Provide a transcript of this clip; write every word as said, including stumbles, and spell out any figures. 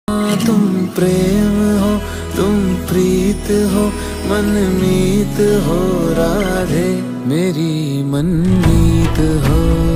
तुम प्रेम हो, तुम प्रीत हो, मनमीत हो राधे, मेरी मनमीत हो।